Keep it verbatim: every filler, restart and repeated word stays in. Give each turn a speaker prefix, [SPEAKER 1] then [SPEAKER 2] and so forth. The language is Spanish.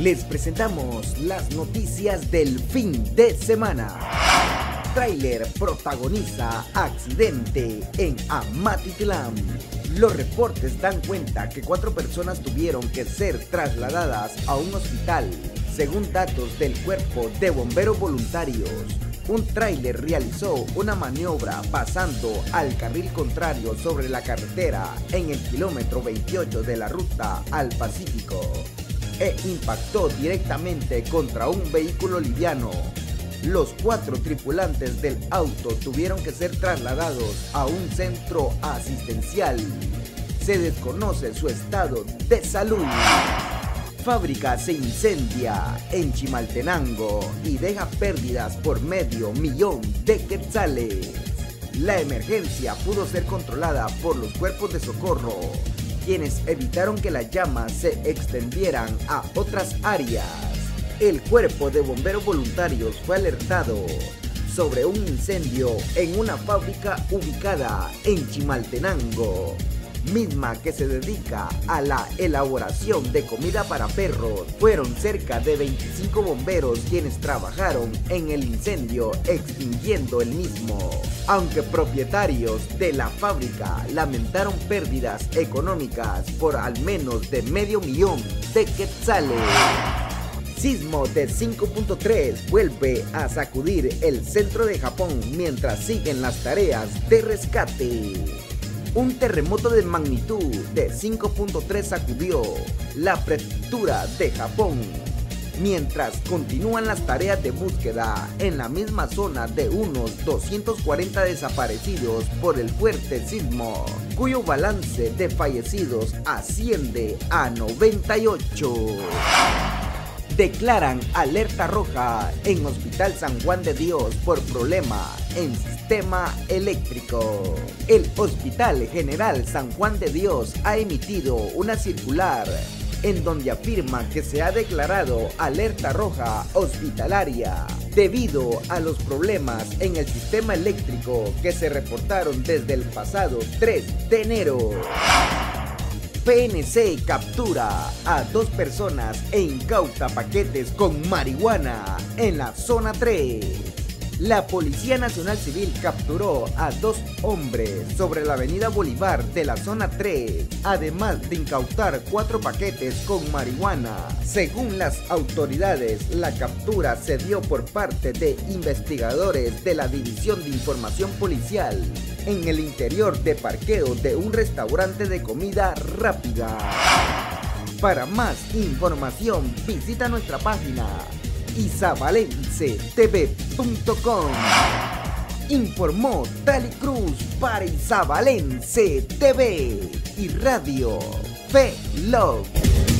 [SPEAKER 1] Les presentamos las noticias del fin de semana. Tráiler protagoniza accidente en Amatitlán. Los reportes dan cuenta que cuatro personas tuvieron que ser trasladadas a un hospital. Según datos del Cuerpo de Bomberos Voluntarios, un tráiler realizó una maniobra pasando al carril contrario sobre la carretera en el kilómetro veintiocho de la ruta al Pacífico e impactó directamente contra un vehículo liviano. Los cuatro tripulantes del auto tuvieron que ser trasladados a un centro asistencial. Se desconoce su estado de salud. Fábrica se incendia en Chimaltenango y deja pérdidas por medio millón de quetzales. La emergencia pudo ser controlada por los cuerpos de socorro, quienes evitaron que las llamas se extendieran a otras áreas. El Cuerpo de Bomberos Voluntarios fue alertado sobre un incendio en una fábrica ubicada en Chimaltenango, misma que se dedica a la elaboración de comida para perros. Fueron cerca de veinticinco bomberos quienes trabajaron en el incendio extinguiendo el mismo, aunque propietarios de la fábrica lamentaron pérdidas económicas por al menos de medio millón de quetzales. Sismo de cinco punto tres vuelve a sacudir el centro de Japón mientras siguen las tareas de rescate. Un terremoto de magnitud de cinco punto tres sacudió la prefectura de Japón, mientras continúan las tareas de búsqueda en la misma zona de unos doscientos cuarenta desaparecidos por el fuerte sismo, cuyo balance de fallecidos asciende a noventa y ocho. Declaran alerta roja en Hospital San Juan de Dios por problema en sistema eléctrico. El Hospital General San Juan de Dios ha emitido una circular en donde afirma que se ha declarado alerta roja hospitalaria debido a los problemas en el sistema eléctrico que se reportaron desde el pasado tres de enero. P N C captura a dos personas e incauta paquetes con marihuana en la zona tres. La Policía Nacional Civil capturó a dos hombres sobre la avenida Bolívar de la zona tres, además de incautar cuatro paquetes con marihuana. Según las autoridades, la captura se dio por parte de investigadores de la División de Información Policial en el interior de parqueo de un restaurante de comida rápida. Para más información, visita nuestra página isabalense t v punto com. Informó Tali Cruz para Isabalense T V y Radio Fe Love.